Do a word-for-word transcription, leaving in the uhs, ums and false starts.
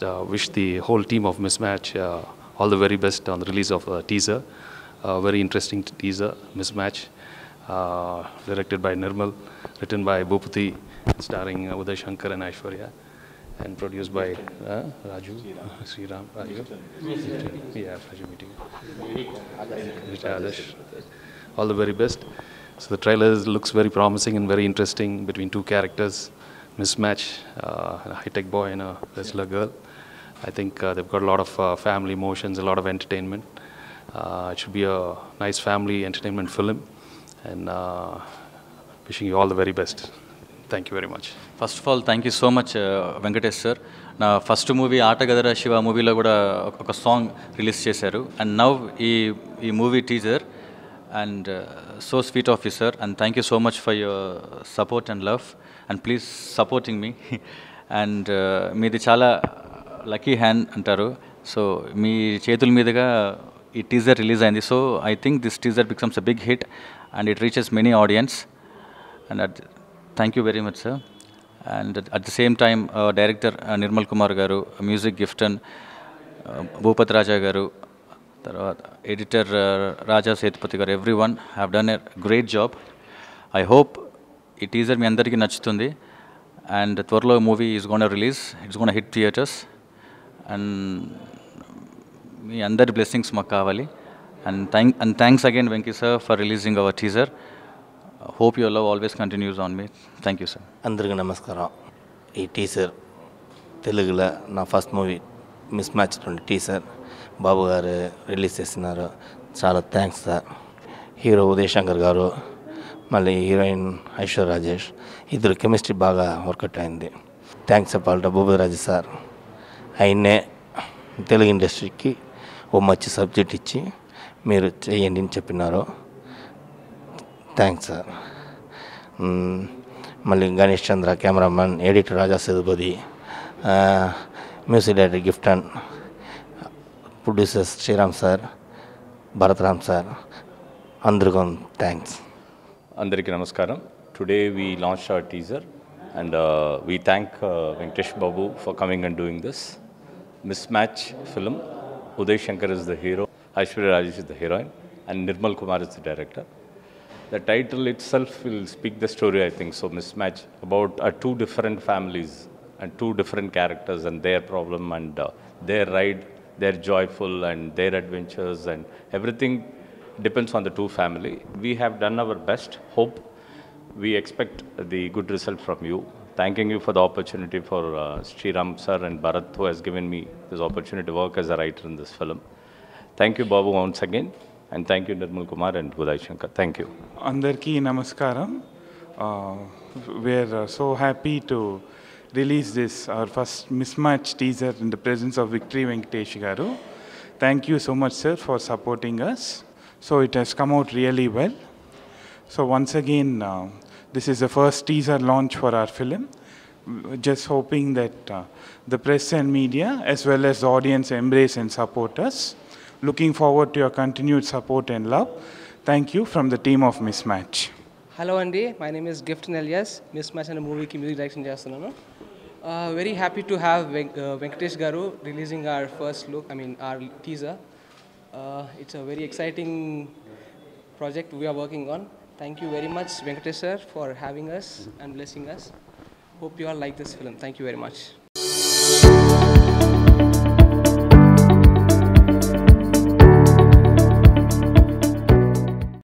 uh, wish the whole team of Mismatch uh, all the very best on the release of a teaser. Uh, very interesting teaser, Mismatch, uh, directed by Nirmal, written by Bhuputi, starring uh, Uday Shanker and Aishwarya, and produced by uh, Raju, Sri Ram, Raju. Yeah, pleasure meeting you. Rajesh. All the very best. So the trailer looks very promising and very interesting between two characters, Mismatch, uh, a high-tech boy and a wrestler girl. I think uh, they've got a lot of uh, family emotions, a lot of entertainment. Uh, it should be a nice family entertainment film, and uh, wishing you all the very best. Thank you very much. First of all, thank you so much, uh, Venkatesh sir. Na first movie Aata Gadara Shiva movie lo kuda oka song release chesaru, and now ee ee movie teaser, and uh, so sweet of you sir, and thank you so much for your support and love, and please supporting me. And uh, meedi chala lucky hand antaru, so మీ చేతుల మీదుగా ఈ teaser release అయింది. So I think this teaser becomes a big hit and it reaches many audience, and at thank you very much sir. And at the same time director Nirmal Kumar garu, music Gifton Bhupathi రాజా గారు, తర్వాత editor Raja Sethupathi garu, every one have done a great job. I hope ఈ teaser మీ అందరికీ నచ్చుతుంది, and త్వరలో movie is gonna release, it's gonna hit theatres, and మీ అందరి blessings మాకు కావాలి. And thank and thanks again Venky sir for releasing our teaser. Hope your love always continues on me. Thank you sir. అందరికీ నమస్కారం. ఈ teaser తెలుగులో నా first movie miss match రెండు టీజర్ బాబు గారు రిలీజ్ చేస్తున్నారు. చాలా thanks sir. Hero Uday Shankar garu, మళ్ళీ హీరోయిన్ ఐశ్వర్య రాజేష్, ఇద్దరు కెమిస్ట్రీ బాగా వర్కౌట్ అయింది. థ్యాంక్స్ చెప్పాలంటే భూపతి రాజు సార్, ఆయన్నే తెలుగు ఇండస్ట్రీకి ఓ మంచి సబ్జెక్ట్ ఇచ్చి మీరు చేయండి అని చెప్పినారు. Thanks sir. మళ్ళీ Ganesh Chandra cameraman, editor Raja Sethupathi, music director Gifton, producers Sriram sir, Bharatram sir, అందరికీ థ్యాంక్స్. అందరికీ నమస్కారం. Today we launched our teaser, and uh, we thank uh, Venkatesh Babu for coming and doing this Mismatch film. Uday Shanker is the hero, Aishwarya Rajesh is the heroine, and Nirmal Kumar is the director. The title itself will speak the story, I think. So Mismatch, about uh, two different families and two different characters and their problem and uh, their ride, their joyful and their adventures, and everything depends on the two family. We have done our best. Hope we expect the good result from you. Thanking you for the opportunity for uh, Sriram sir and Bharat, who has given me this opportunity to work as a writer in this film. Thank you Babu once again, and thank you Nirmal Kumar and Uday Shanker. Thank you. Andarki namaskaram. Uh, we're uh, so happy to release this, our first Mismatch teaser in the presence of Victory Venkatesh garu. Thank you so much sir for supporting us. So it has come out really well. So once again, uh, this is the first teaser launch for our film. Just hoping that uh, the press and media as well as the audience embrace and support us. Looking forward to your continued support and love. Thank you from the team of Mismatch. Hello Andy, my name is Gifton Elias. Mismatch and a movie ki music direction chestunanu. Uh, very happy to have Ven uh, Venkatesh garu releasing our first look, I mean our teaser. Uh, it's a very exciting project we are working on. Thank you very much Venkatesh sir for having us and blessing us. Hope you all like this film. Thank you very much.